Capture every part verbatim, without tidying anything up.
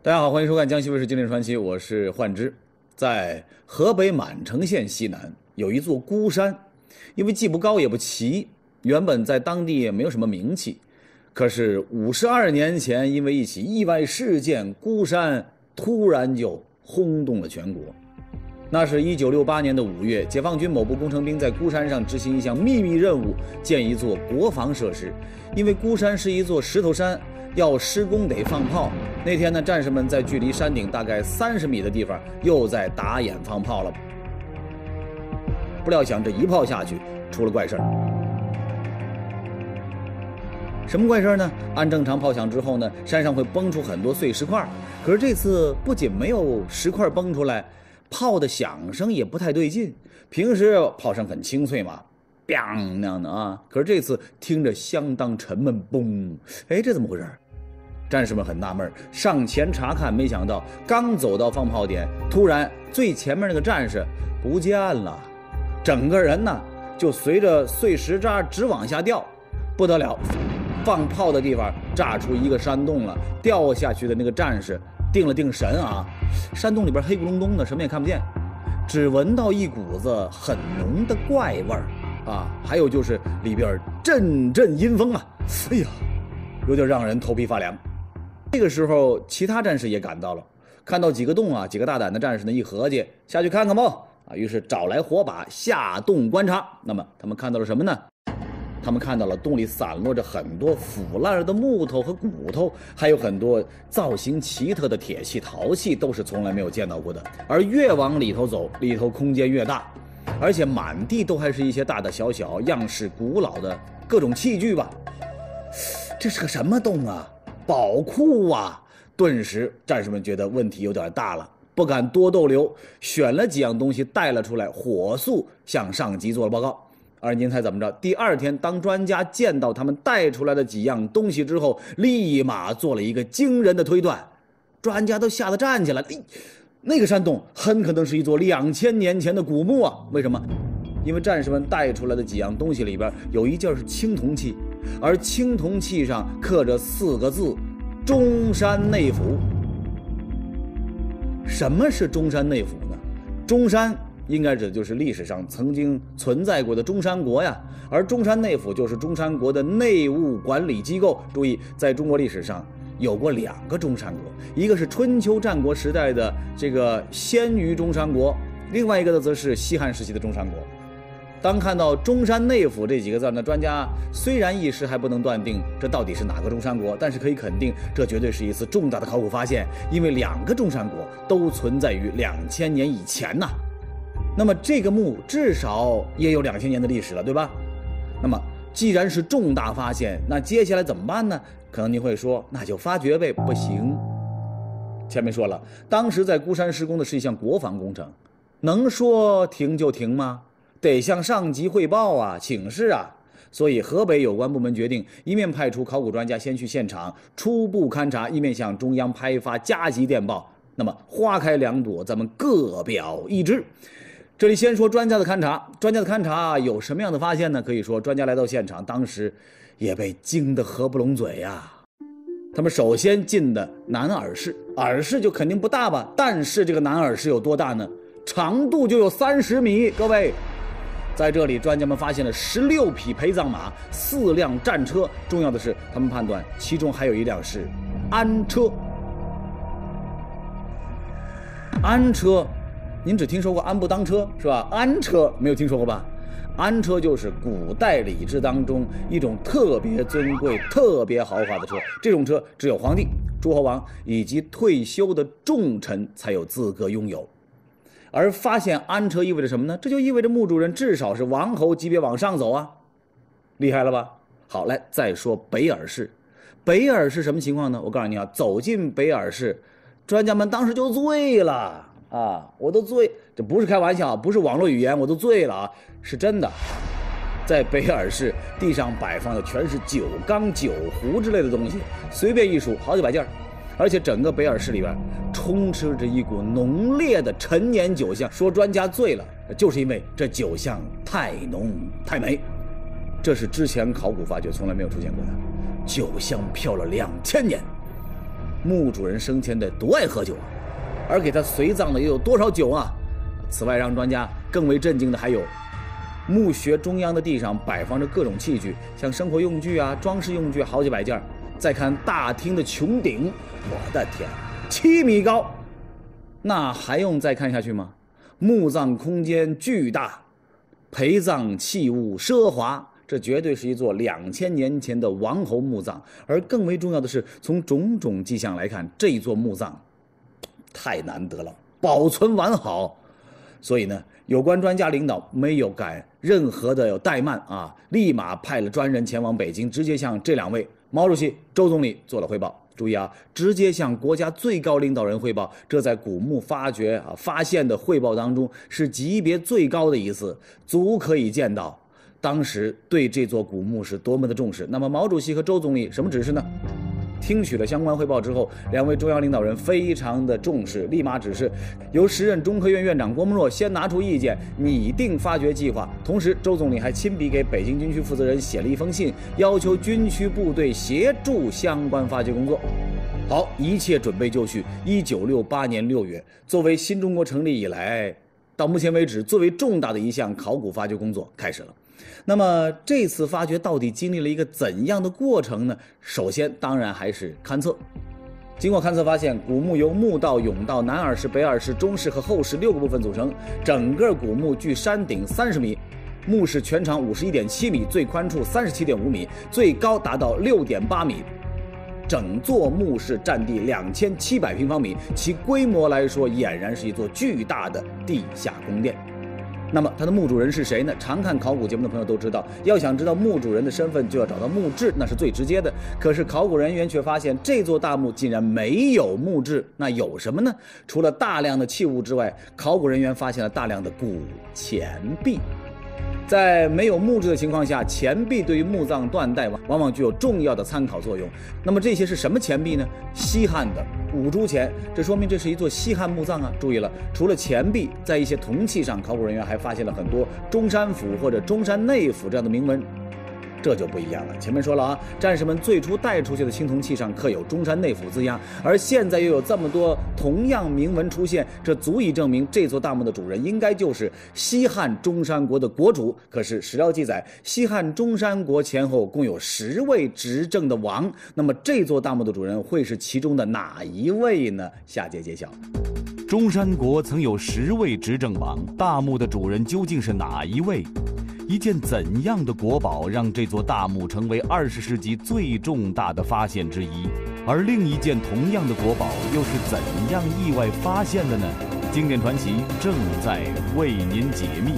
大家好，欢迎收看江西卫视经典传奇，我是幻之。在河北满城县西南有一座孤山，因为既不高也不齐，原本在当地也没有什么名气。可是五十二年前，因为一起意外事件，孤山突然就轰动了全国。那是一九六八年的五月，解放军某部工程兵在孤山上执行一项秘密任务，建一座国防设施。因为孤山是一座石头山，要施工得放炮。那天呢，战士们在距离山顶大概三十米的地方又在打眼放炮了。不料想这一炮下去，出了怪事儿。什么怪事呢？按正常炮响之后呢，山上会崩出很多碎石块。可是这次不仅没有石块崩出来，炮的响声也不太对劲。平时炮声很清脆嘛，砰那样的啊，可是这次听着相当沉闷，嘣，哎，这怎么回事？战士们很纳闷，上前查看，没想到刚走到放炮点，突然最前面那个战士不见了，整个人呢就随着碎石渣直往下掉，不得了，放炮的地方炸出一个山洞了，掉下去的那个战士定了定神啊，山洞里边黑咕隆咚的，什么也看不见，只闻到一股子很浓的怪味儿啊，还有就是里边阵阵阴风啊，哎呀，有点让人头皮发凉。这个时候其他战士也赶到了，看到几个洞啊，几个大胆的战士呢一合计，下去看看吧啊，于是找来火把下洞观察。那么他们看到了什么呢？他们看到了洞里散落着很多腐烂了的木头和骨头，还有很多造型奇特的铁器陶器，都是从来没有见到过的。而越往里头走，里头空间越大，而且满地都还是一些大大小小样式古老的各种器具吧。这是个什么洞啊？宝库啊！顿时战士们觉得问题有点大了，不敢多逗留，选了几样东西带了出来，火速向上级做了报告。而您猜怎么着？第二天，当专家见到他们带出来的几样东西之后，立马做了一个惊人的推断。专家都吓得站起来，哎，那个山洞很可能是一座两千年前的古墓啊！为什么？因为战士们带出来的几样东西里边有一件是青铜器，而青铜器上刻着四个字：中山内府。什么是中山内府呢？中山应该指的就是历史上曾经存在过的中山国呀，而中山内府就是中山国的内务管理机构。注意，在中国历史上有过两个中山国，一个是春秋战国时代的这个鲜于中山国，另外一个呢则是西汉时期的中山国。当看到中山内府这几个字呢，专家虽然一时还不能断定这到底是哪个中山国，但是可以肯定这绝对是一次重大的考古发现，因为两个中山国都存在于两千年以前呐。那么这个墓至少也有两千年的历史了，对吧？那么既然是重大发现，那接下来怎么办呢？可能您会说，那就发掘呗。不行，前面说了，当时在孤山施工的是一项国防工程，能说停就停吗？得向上级汇报啊，请示啊。所以河北有关部门决定，一面派出考古专家先去现场初步勘察，一面向中央派发加急电报。那么花开两朵，咱们各表一枝。这里先说专家的勘察，专家的勘察有什么样的发现呢？可以说专家来到现场，当时也被惊得合不拢嘴呀。他们首先进的南耳室，耳室就肯定不大吧，但是这个南耳室有多大呢？长度就有三十米，各位。在这里，专家们发现了十六匹陪葬马，四辆战车。重要的是，他们判断其中还有一辆是安车。安车，您只听说过安步当车是吧？安车没有听说过吧？安车就是古代礼制当中一种特别尊贵、特别豪华的车。这种车只有皇帝、诸侯王以及退休的重臣才有资格拥有。而发现安车意味着什么呢？这就意味着墓主人至少是王侯级别往上走啊，厉害了吧？好，来再说北耳室。北耳室什么情况呢？我告诉你啊，走进北耳室，专家们当时就醉了啊！我都醉，这不是开玩笑，不是网络语言，我都醉了啊，是真的。在北耳室，地上摆放的全是酒缸、酒壶之类的东西，随便一数好几百件。而且整个北耳室里边充斥着一股浓烈的陈年酒香，说专家醉了，就是因为这酒香太浓太美。这是之前考古发掘从来没有出现过的，酒香飘了两千年。 墓主人生前得多爱喝酒啊，而给他随葬的又有多少酒啊？此外，让专家更为震惊的还有，墓穴中央的地上摆放着各种器具，像生活用具啊、装饰用具好几百件。再看大厅的穹顶，我的天，七米高！那还用再看下去吗？墓葬空间巨大，陪葬器物奢华，这绝对是一座两千年前的王侯墓葬。而更为重要的是，从种种迹象来看，这座墓葬太难得了，保存完好。所以呢，有关专家领导没有敢任何的有怠慢啊，立马派了专人前往北京，直接向这两位毛主席、周总理做了汇报。注意啊，直接向国家最高领导人汇报，这在古墓发掘啊发现的汇报当中是级别最高的一次，足可以见到当时对这座古墓是多么的重视。那么毛主席和周总理什么指示呢？听取了相关汇报之后，两位中央领导人非常的重视，立马指示由时任中科院院长郭沫若先拿出意见，拟定发掘计划。同时，周总理还亲笔给北京军区负责人写了一封信，要求军区部队协助相关发掘工作。好，一切准备就绪。一九六八年六月，作为新中国成立以来到目前为止最为重大的一项考古发掘工作开始了。那么这次发掘到底经历了一个怎样的过程呢？首先当然还是勘测。经过勘测发现，古墓由墓道、甬道、南耳室、北耳室、中室和后室六个部分组成，整个古墓距山顶三十米，墓室全长五十一点七米，最宽处三十七点五米，最高达到六点八米。整座墓室占地两千七百平方米，其规模来说俨然是一座巨大的地下宫殿。那么它的墓主人是谁呢？常看考古节目的朋友都知道，要想知道墓主人的身份，就要找到墓志，那是最直接的。可是考古人员却发现，这座大墓竟然没有墓志，那有什么呢？除了大量的器物之外，考古人员发现了大量的古钱币。在没有墓志的情况下，钱币对于墓葬断代往往具有重要的参考作用。那么这些是什么钱币呢？西汉的五铢钱，这说明这是一座西汉墓葬啊。注意了，除了钱币，在一些铜器上，考古人员还发现了很多中山府或者中山内府这样的铭文。这就不一样了。前面说了啊，战士们最初带出去的青铜器上刻有中山内府字样，而现在又有这么多同样铭文出现，这足以证明这座大墓的主人应该就是西汉中山国的国主。可是史料记载，西汉中山国前后共有十位执政的王，那么这座大墓的主人会是其中的哪一位呢？下节揭晓。 中山国曾有十位执政王，大墓的主人究竟是哪一位？一件怎样的国宝让这座大墓成为二十世纪最重大的发现之一？而另一件同样的国宝又是怎样意外发现的呢？经典传奇正在为您解密。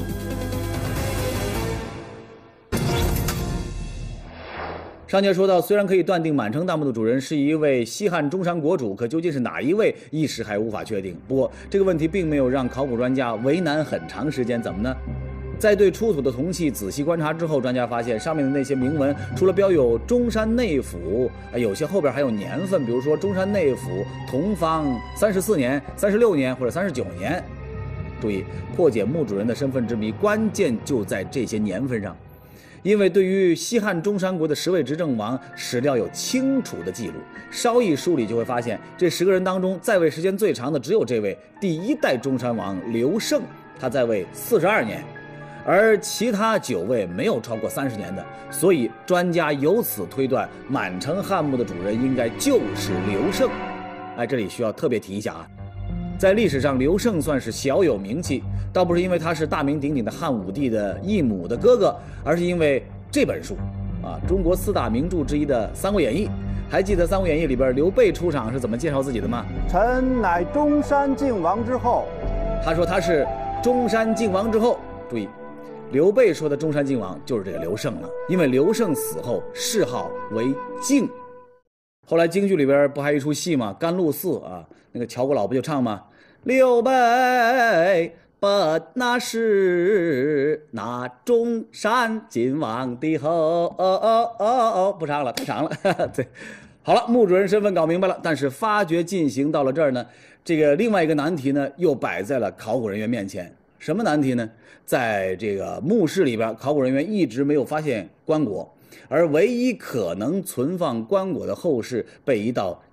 上节说到，虽然可以断定满城大墓的主人是一位西汉中山国主，可究竟是哪一位，一时还无法确定。不过这个问题并没有让考古专家为难很长时间，怎么呢？在对出土的铜器仔细观察之后，专家发现上面的那些铭文除了标有中山内府，有些后边还有年份，比如说中山内府同方三十四年、三十六年或者三十九年。注意，破解墓主人的身份之谜，关键就在这些年份上。因为对于西汉中山国的十位执政王，史料有清楚的记录，稍一梳理就会发现，这十个人当中在位时间最长的只有这位第一代中山王刘胜，他在位四十二年。而其他九位没有超过三十年的，所以专家由此推断，满城汉墓的主人应该就是刘胜。哎，这里需要特别提一下啊，在历史上刘胜算是小有名气，倒不是因为他是大名鼎鼎的汉武帝的义母的哥哥，而是因为这本书啊，中国四大名著之一的《三国演义》。还记得《三国演义》里边刘备出场是怎么介绍自己的吗？ 臣乃中山靖王之后。 他说他是中山靖王之后。注意，刘备说的中山靖王就是这个刘胜了，因为刘胜死后谥号为靖。后来京剧里边不还一出戏吗？甘露寺啊，那个乔国老不就唱吗？刘备本那是那中山靖王的后，哦哦哦哦，不唱了，太长了。对，好了，墓主人身份搞明白了，但是发掘进行到了这儿呢，这个另外一个难题呢，又摆在了考古人员面前。什么难题呢？在这个墓室里边，考古人员一直没有发现棺椁，而唯一可能存放棺椁的后室被移到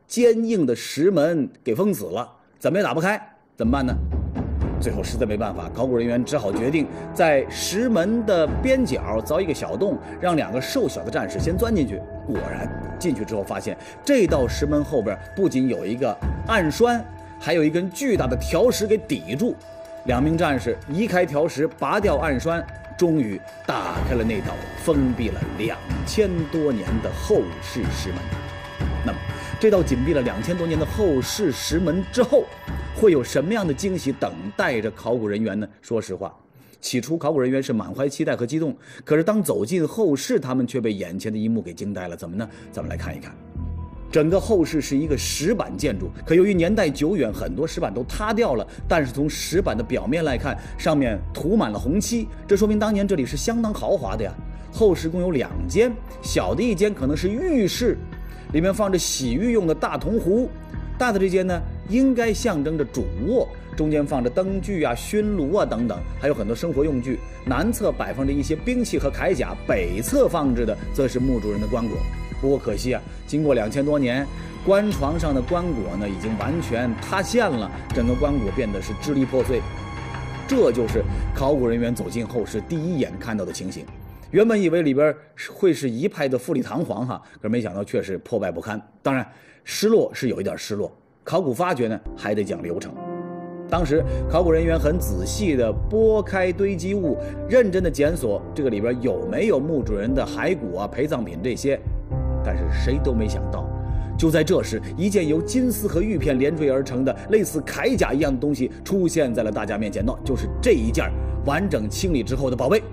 坚硬的石门给封死了，怎么也打不开，怎么办呢？最后实在没办法，考古人员只好决定在石门的边角凿一个小洞，让两个瘦小的战士先钻进去。果然进去之后发现，这道石门后边不仅有一个暗栓，还有一根巨大的条石给抵住。两名战士移开条石，拔掉暗栓，终于打开了那道封闭了两千多年的后世石门。那么这道紧闭了两千多年的后世石门之后，会有什么样的惊喜等待着考古人员呢？说实话，起初考古人员是满怀期待和激动，可是当走进后室，他们却被眼前的一幕给惊呆了。怎么呢？咱们来看一看。整个后室是一个石板建筑，可由于年代久远，很多石板都塌掉了，但是从石板的表面来看，上面涂满了红漆，这说明当年这里是相当豪华的呀。后室共有两间，小的一间可能是浴室，里面放着洗浴用的大铜壶，大的这间呢应该象征着主卧，中间放着灯具啊、熏炉啊等等，还有很多生活用具。南侧摆放着一些兵器和铠甲，北侧放置的则是墓主人的棺椁。不过可惜啊，经过两千多年，棺床上的棺椁呢已经完全塌陷了，整个棺椁变得是支离破碎。这就是考古人员走进后室第一眼看到的情形。原本以为里边会是一派的富丽堂皇哈，可是没想到却是破败不堪。当然，失落是有一点失落，考古发掘呢还得讲流程。当时考古人员很仔细地拨开堆积物，认真地检索这个里边有没有墓主人的骸骨啊、陪葬品这些。但是谁都没想到，就在这时，一件由金丝和玉片连缀而成的类似铠甲一样的东西出现在了大家面前，那就是这一件完整清理之后的宝贝。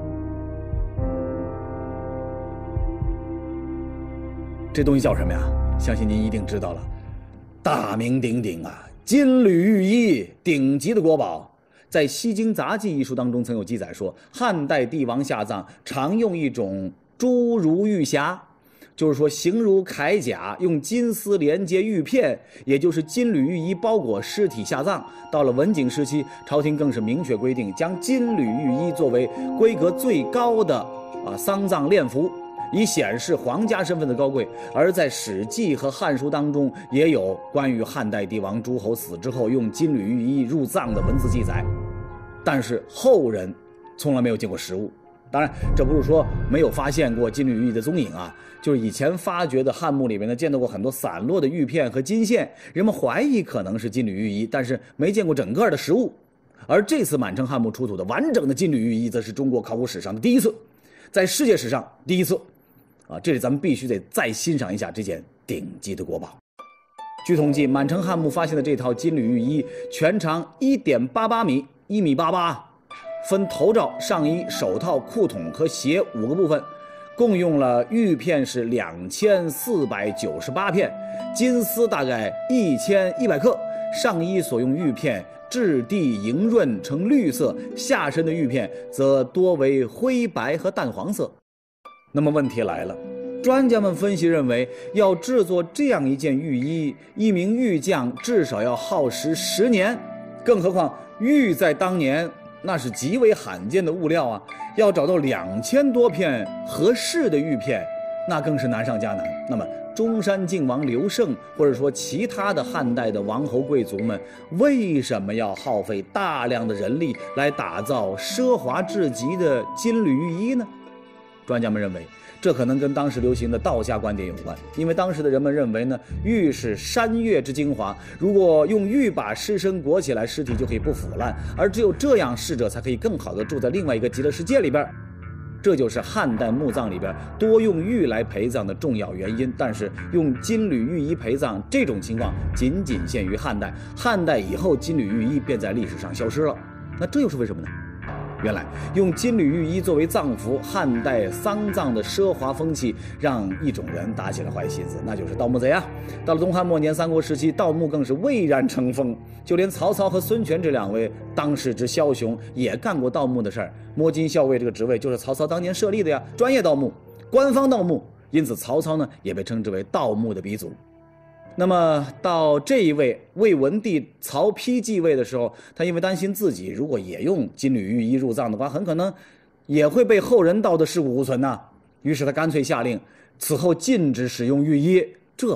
这东西叫什么呀？相信您一定知道了，大名鼎鼎啊，金缕玉衣，顶级的国宝。在《西京杂记》一书当中曾有记载说，汉代帝王下葬常用一种珠如玉匣，就是说形如铠甲，用金丝连接玉片，也就是金缕玉衣包裹尸体下葬。到了文景时期，朝廷更是明确规定，将金缕玉衣作为规格最高的啊丧葬殓服，以显示皇家身份的高贵。而在《史记》和《汉书》当中，也有关于汉代帝王诸侯死之后用金缕玉衣入葬的文字记载，但是后人从来没有见过实物。当然，这不是说没有发现过金缕玉衣的踪影啊，就是以前发掘的汉墓里面呢，见到过很多散落的玉片和金线，人们怀疑可能是金缕玉衣，但是没见过整个的实物。而这次满城汉墓出土的完整的金缕玉衣，则是中国考古史上的第一次，在世界史上第一次。啊，这里咱们必须得再欣赏一下这件顶级的国宝。据统计，满城汉墓发现的这套金缕玉衣全长 一点八八米，一米八八，分头罩、上衣、手套、裤筒和鞋五个部分，共用了玉片是两千四百九十八片，金丝大概一千一百克。上衣所用玉片质地莹润呈绿色，下身的玉片则多为灰白和淡黄色。那么问题来了，专家们分析认为，要制作这样一件玉衣，一名玉匠至少要耗时十年，更何况玉在当年那是极为罕见的物料啊，要找到两千多片合适的玉片，那更是难上加难。那么中山靖王刘胜，或者说其他的汉代的王侯贵族们，为什么要耗费大量的人力来打造奢华至极的金缕玉衣呢？专家们认为，这可能跟当时流行的道家观点有关。因为当时的人们认为呢，玉是山岳之精华，如果用玉把尸身裹起来，尸体就可以不腐烂，而只有这样，逝者才可以更好的住在另外一个极乐世界里边。这就是汉代墓葬里边多用玉来陪葬的重要原因。但是用金缕玉衣陪葬这种情况仅仅限于汉代，汉代以后金缕玉衣便在历史上消失了。那这又是为什么呢？原来用金缕玉衣作为葬服，汉代丧葬的奢华风气让一种人打起了坏心思，那就是盗墓贼啊。到了东汉末年、三国时期，盗墓更是蔚然成风，就连曹操和孙权这两位当世之枭雄也干过盗墓的事儿。摸金校尉这个职位就是曹操当年设立的呀，专业盗墓，官方盗墓，因此曹操呢也被称之为盗墓的鼻祖。那么到这一位魏文帝曹丕继位的时候，他因为担心自己如果也用金缕玉衣入葬的话，很可能也会被后人盗得尸骨无存呐、啊。于是他干脆下令，此后禁止使用玉衣。这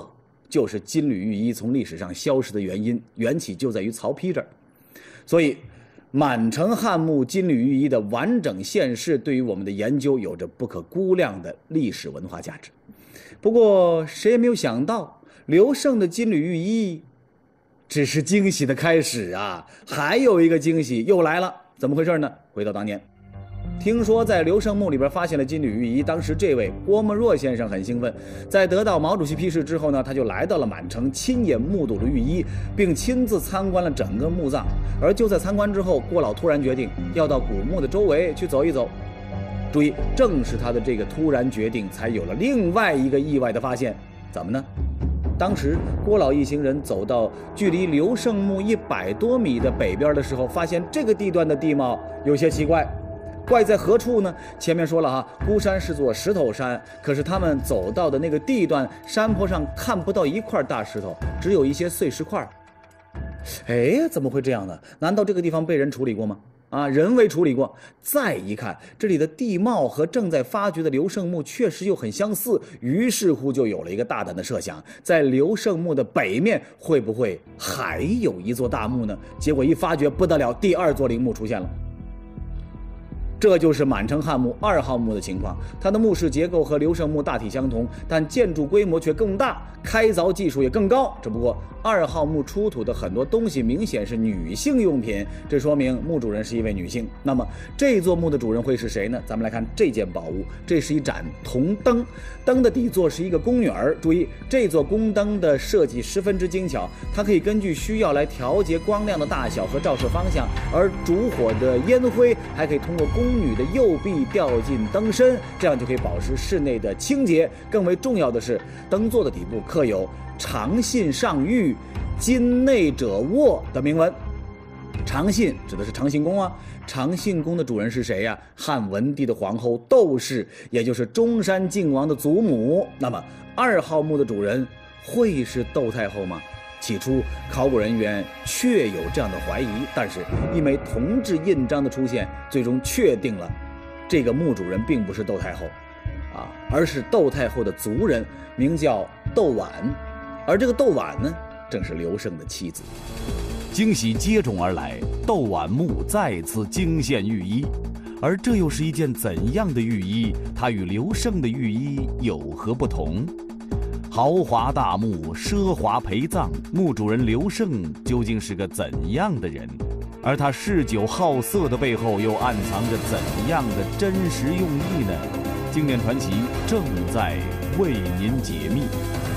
就是金缕玉衣从历史上消失的原因，缘起就在于曹丕这儿。所以满城汉墓金缕玉衣的完整现世对于我们的研究有着不可估量的历史文化价值。不过谁也没有想到，刘胜的金缕玉衣只是惊喜的开始啊，还有一个惊喜又来了。怎么回事呢？回到当年，听说在刘胜墓里边发现了金缕玉衣，当时这位郭沫若先生很兴奋，在得到毛主席批示之后呢，他就来到了满城，亲眼目睹了玉衣，并亲自参观了整个墓葬。而就在参观之后，郭老突然决定要到古墓的周围去走一走。注意，正是他的这个突然决定，才有了另外一个意外的发现。怎么呢？当时郭老一行人走到距离刘胜墓一百多米的北边的时候，发现这个地段的地貌有些奇怪。怪在何处呢？前面说了哈，孤山是座石头山，可是他们走到的那个地段，山坡上看不到一块大石头，只有一些碎石块。哎，怎么会这样呢？难道这个地方被人处理过吗？啊，人为处理过。再一看，这里的地貌和正在发掘的刘胜墓确实又很相似，于是乎就有了一个大胆的设想，在刘胜墓的北面会不会还有一座大墓呢？结果一发掘不得了，第二座陵墓出现了。这就是满城汉墓二号墓的情况，它的墓室结构和刘胜墓大体相同，但建筑规模却更大，开凿技术也更高。只不过二号墓出土的很多东西明显是女性用品，这说明墓主人是一位女性。那么这座墓的主人会是谁呢？咱们来看这件宝物，这是一盏铜灯，灯的底座是一个宫女儿。注意，这座宫灯的设计十分之精巧，它可以根据需要来调节光亮的大小和照射方向，而烛火的烟灰还可以通过宫女的右臂掉进灯身，这样就可以保持室内的清洁。更为重要的是，灯座的底部刻有长信上玉，今内者卧的铭文。长信指的是长信宫啊，长信宫的主人是谁呀？汉文帝的皇后窦氏，也就是中山靖王的祖母。那么二号墓的主人会是窦太后吗？起初考古人员确有这样的怀疑，但是一枚铜制印章的出现，最终确定了这个墓主人并不是窦太后啊，而是窦太后的族人，名叫窦婉。而这个窦婉呢，正是刘胜的妻子。 惊喜接踵而来，窦婉墓再次惊现玉衣，而这又是一件怎样的玉衣？它与刘胜的玉衣有何不同？豪华大墓，奢华陪葬，墓主人刘胜究竟是个怎样的人？而他嗜酒好色的背后又暗藏着怎样的真实用意呢？经典传奇正在为您解密。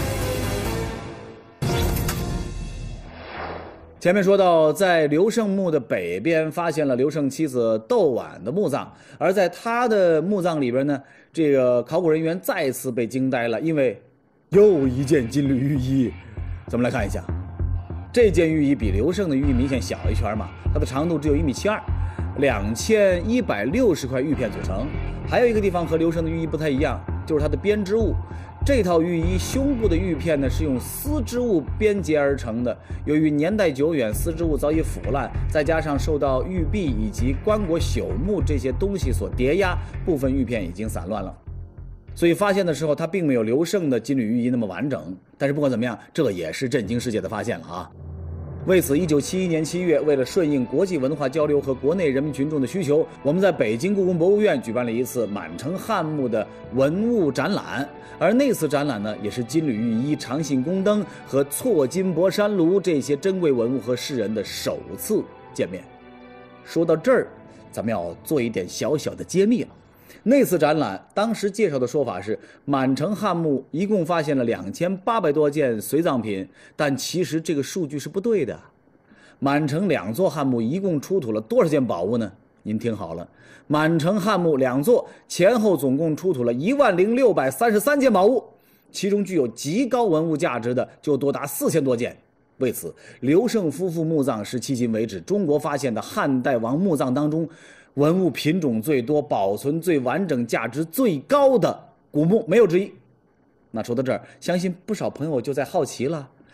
前面说到，在刘胜墓的北边发现了刘胜妻子窦婉的墓葬，而在他的墓葬里边呢，这个考古人员再次被惊呆了，因为又一件金缕玉衣。咱们来看一下，这件玉衣比刘胜的玉衣明显小一圈嘛，它的长度只有一米七二，两千一百六十块玉片组成。还有一个地方和刘胜的玉衣不太一样，就是它的编织物。这套玉衣胸部的玉片呢是用丝织物编结而成的，由于年代久远，丝织物早已腐烂，再加上受到玉璧以及棺椁朽木这些东西所叠压，部分玉片已经散乱了。所以发现的时候，它并没有刘胜的金缕玉衣那么完整。但是不管怎么样，这也是震惊世界的发现了啊！为此，一九七一年七月，为了顺应国际文化交流和国内人民群众的需求，我们在北京故宫博物院举办了一次满城汉墓的文物展览。而那次展览呢，也是金缕玉衣、长信宫灯和错金博山炉这些珍贵文物和世人的首次见面。说到这儿，咱们要做一点小小的揭秘了。那次展览当时介绍的说法是，满城汉墓一共发现了两千八百多件随葬品，但其实这个数据是不对的。满城两座汉墓一共出土了多少件宝物呢？您听好了，满城汉墓两座前后总共出土了一万零六百三十三件宝物，其中具有极高文物价值的就多达四千多件。为此，刘胜夫妇墓葬是迄今为止中国发现的汉代王墓葬当中文物品种最多、保存最完整、价值最高的古墓，没有之一。那说到这儿，相信不少朋友就在好奇了，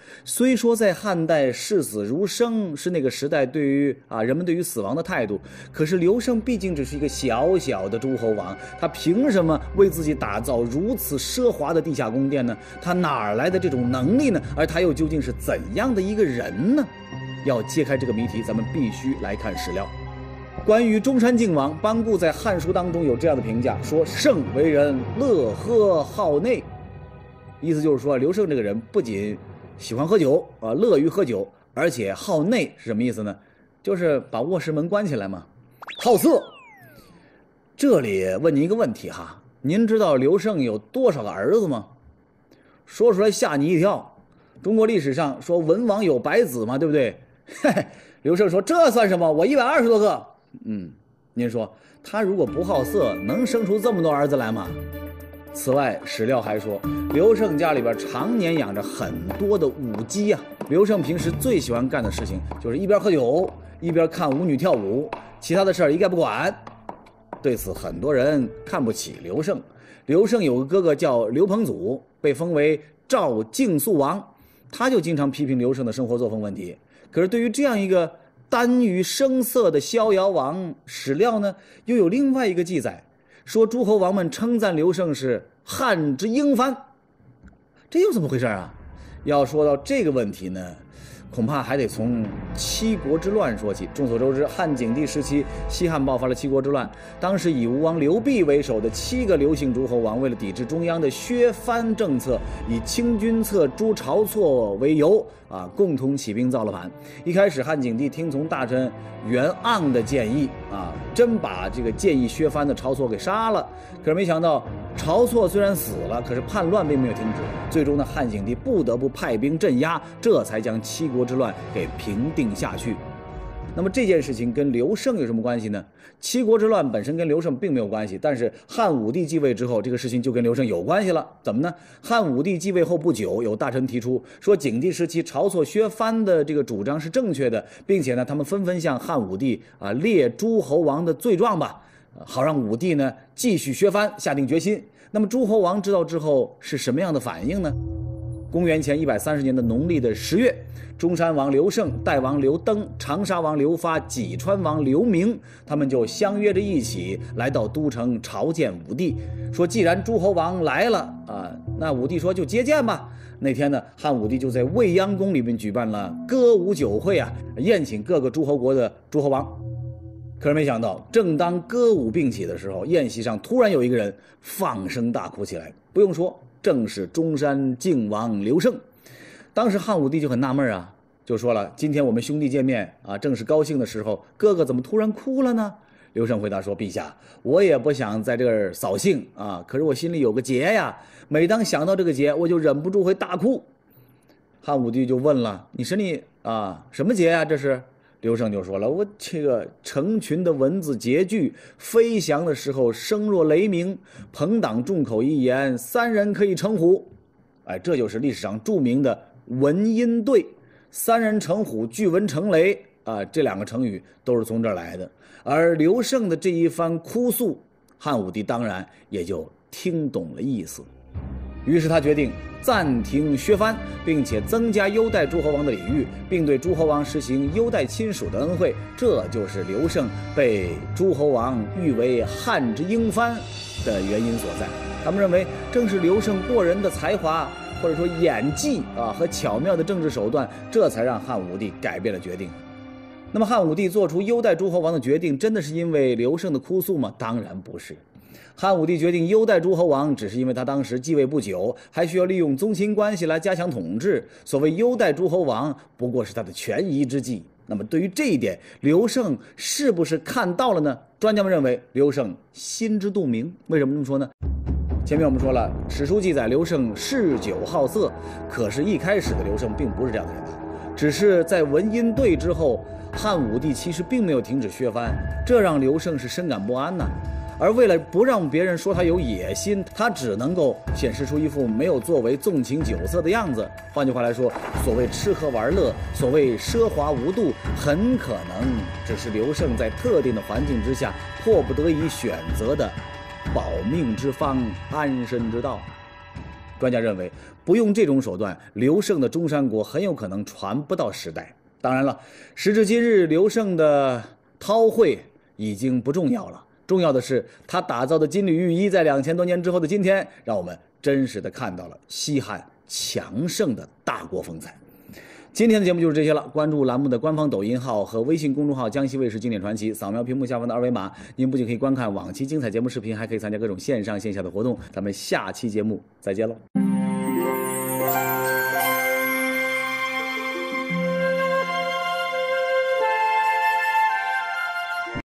虽说在汉代视死如生是那个时代对于啊人们对于死亡的态度，可是刘胜毕竟只是一个小小的诸侯王，他凭什么为自己打造如此奢华的地下宫殿呢？他哪儿来的这种能力呢？而他又究竟是怎样的一个人呢？要揭开这个谜题，咱们必须来看史料。关于中山靖王，班固在《汉书》当中有这样的评价，说胜为人乐喝好内，意思就是说刘胜这个人不仅喜欢喝酒啊，乐于喝酒，而且好内是什么意思呢？就是把卧室门关起来嘛，好色。这里问您一个问题哈，您知道刘胜有多少个儿子吗？说出来吓你一跳。中国历史上说文王有百子嘛，对不对？嘿嘿，刘胜说这算什么？我一百二十多个。嗯，您说他如果不好色，能生出这么多儿子来吗？此外，史料还说，刘胜家里边常年养着很多的舞姬啊。刘胜平时最喜欢干的事情就是一边喝酒一边看舞女跳舞，其他的事儿一概不管。对此，很多人看不起刘胜。刘胜有个哥哥叫刘彭祖，被封为赵敬肃王，他就经常批评刘胜的生活作风问题。可是对于这样一个耽于声色的逍遥王，史料呢又有另外一个记载，说诸侯王们称赞刘胜是汉之英帆。这又怎么回事啊？要说到这个问题呢，恐怕还得从七国之乱说起。众所周知，汉景帝时期，西汉爆发了七国之乱。当时以吴王刘濞为首的七个刘姓诸侯王，为了抵制中央的削藩政策，以清君侧诛晁错为由啊，共同起兵造了反。一开始，汉景帝听从大臣袁盎的建议啊，真把这个建议削藩的晁错给杀了。可是没想到，晁错虽然死了，可是叛乱并没有停止。最终呢，汉景帝不得不派兵镇压，这才将七国之乱给平定下去。那么这件事情跟刘胜有什么关系呢？七国之乱本身跟刘胜并没有关系，但是汉武帝继位之后，这个事情就跟刘胜有关系了。怎么呢？汉武帝继位后不久，有大臣提出说，景帝时期晁错削藩的这个主张是正确的，并且呢，他们纷纷向汉武帝啊列诸侯王的罪状吧，好让武帝呢继续削藩，下定决心。那么诸侯王知道之后是什么样的反应呢？公元前一百三十年的农历的十月，中山王刘胜、代王刘登、长沙王刘发、济川王刘明，他们就相约着一起来到都城朝见武帝，说既然诸侯王来了啊，那武帝说就接见吧。那天呢，汉武帝就在未央宫里面举办了歌舞酒会啊，宴请各个诸侯国的诸侯王。可是没想到，正当歌舞并起的时候，宴席上突然有一个人放声大哭起来。不用说，正是中山靖王刘胜。当时汉武帝就很纳闷啊，就说了：“今天我们兄弟见面啊，正是高兴的时候，哥哥怎么突然哭了呢？”刘胜回答说：“陛下，我也不想在这儿扫兴啊，可是我心里有个结呀，每当想到这个结，我就忍不住会大哭。”汉武帝就问了：“你心里啊什么结呀？这是？”刘胜就说了：“我这个成群的蚊子结聚，飞翔的时候声若雷鸣，朋党众口一言，三人可以成虎。”哎，这就是历史上著名的文音对，三人成虎，聚蚊成雷啊，这两个成语都是从这儿来的。而刘胜的这一番哭诉，汉武帝当然也就听懂了意思。于是他决定暂停削藩，并且增加优待诸侯王的礼遇，并对诸侯王实行优待亲属的恩惠。这就是刘胜被诸侯王誉为汉之英帆的原因所在。他们认为，正是刘胜过人的才华，或者说演技啊和巧妙的政治手段，这才让汉武帝改变了决定。那么汉武帝做出优待诸侯王的决定，真的是因为刘胜的哭诉吗？当然不是。汉武帝决定优待诸侯王，只是因为他当时继位不久，还需要利用宗亲关系来加强统治。所谓优待诸侯王，不过是他的权宜之计。那么对于这一点，刘胜是不是看到了呢？专家们认为刘胜心知肚明。为什么这么说呢？前面我们说了，史书记载刘胜嗜酒好色，可是一开始的刘胜并不是这样的人啊，只是在文音对之后，汉武帝其实并没有停止削藩，这让刘胜是深感不安呐。而为了不让别人说他有野心，他只能够显示出一副没有作为、纵情酒色的样子。换句话来说，所谓吃喝玩乐，所谓奢华无度，很可能只是刘胜在特定的环境之下迫不得已选择的保命之方、安身之道。 专家认为，不用这种手段，刘胜的中山国很有可能传不到时代。当然了，时至今日，刘胜的韬晦已经不重要了，重要的是他打造的金缕玉衣，在两千多年之后的今天，让我们真实的看到了西汉强盛的大国风采。今天的节目就是这些了。关注栏目的官方抖音号和微信公众号江西卫视经典传奇，扫描屏幕下方的二维码，您不仅可以观看往期精彩节目视频，还可以参加各种线上线下的活动。咱们下期节目再见喽。